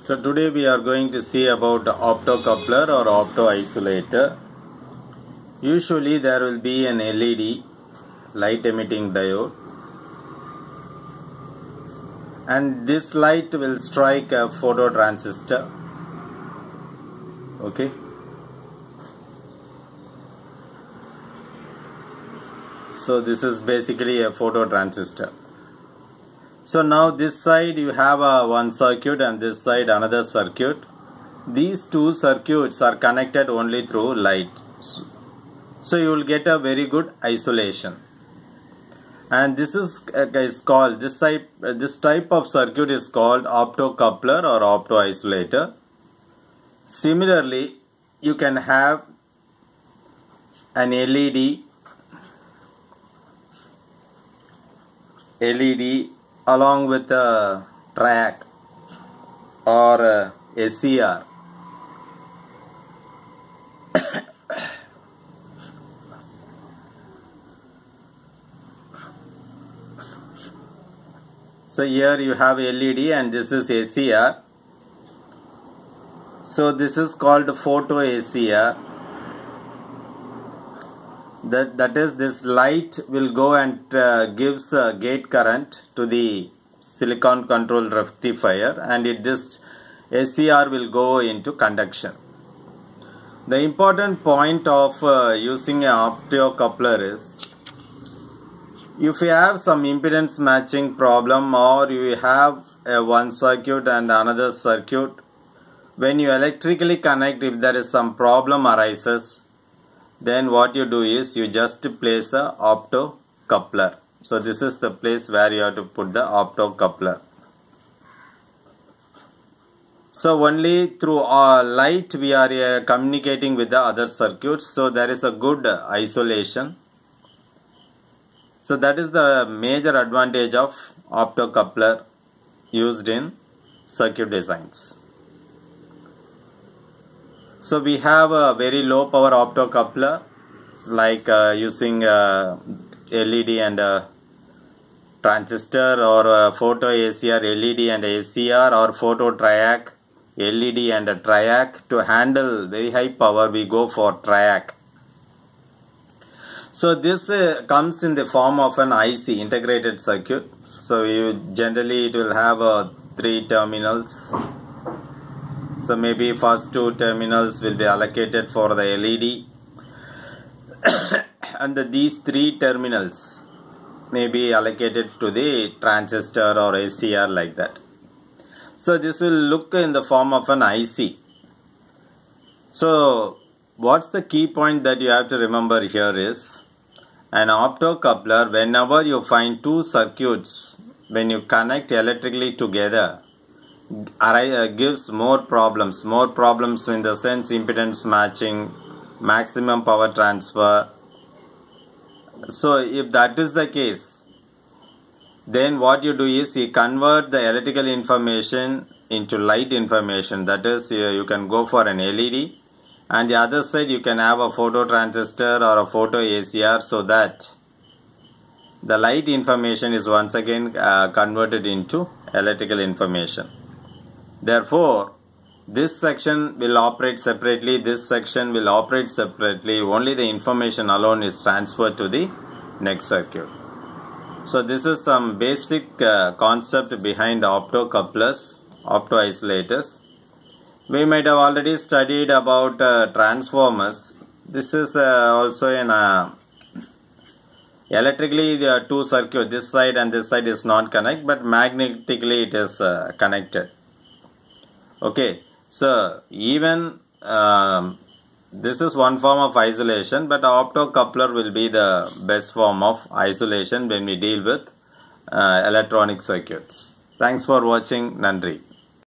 So today we are going to see about optocoupler or opto-isolator. Usually there will be an LED, light emitting diode, and this light will strike a phototransistor. Okay. So this is basically a phototransistor. So now this side you have one circuit and this side another circuit. These two circuits are connected only through light. So you will get a very good isolation. And this is called, this type of circuit is called optocoupler or opto-isolator. Similarly, you can have an LED along with a triac or a SCR. So here you have LED and this is SCR. So this is called photo SCR. That is, this light will go and gives a gate current to the silicon control rectifier, and this SCR will go into conduction. The important point of using an optocoupler is, if you have some impedance matching problem or you have one circuit and another circuit, when you electrically connect, if there is some problem arises, then what you do is you just place a optocoupler. So this is the place where you have to put the optocoupler. So only through light we are communicating with the other circuits, so there is a good isolation. So that is the major advantage of optocoupler used in circuit designs. So we have a very low power optocoupler, like using LED and a transistor, or a photo SCR LED and a SCR, or photo triac LED and a triac. To handle very high power, we go for triac. So this comes in the form of an IC, integrated circuit. So generally it will have 3 terminals. So maybe first 2 terminals will be allocated for the LED and these 3 terminals may be allocated to the transistor or SCR, like that. So this will look in the form of an IC. So what's the key point that you have to remember here is, an optocoupler, whenever you find 2 circuits, when you connect electrically together, gives more problems in the sense impedance matching, maximum power transfer. So if that is the case, then what you do is you convert the electrical information into light information. That is, you can go for an LED, and the other side you can have a photo transistor or a photo SCR, so that the light information is once again converted into electrical information. Therefore, this section will operate separately, this section will operate separately, only the information alone is transferred to the next circuit. So this is some basic concept behind optocouplers, opto-isolators. We might have already studied about transformers. This is also in electrically there are 2 circuits, this side and this side is not connected, but magnetically it is connected. Okay, so even this is one form of isolation, but optocoupler will be the best form of isolation when we deal with electronic circuits. Thanks for watching. Nandri.